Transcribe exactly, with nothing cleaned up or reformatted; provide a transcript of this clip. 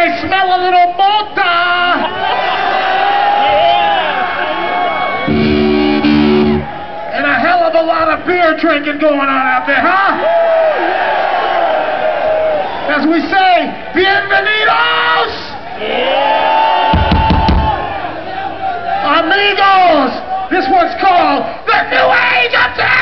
I smell a little mota. And a hell of a lot of beer drinking going on out there, huh? As we say, bienvenidos! Amigos! This one's called The New Age of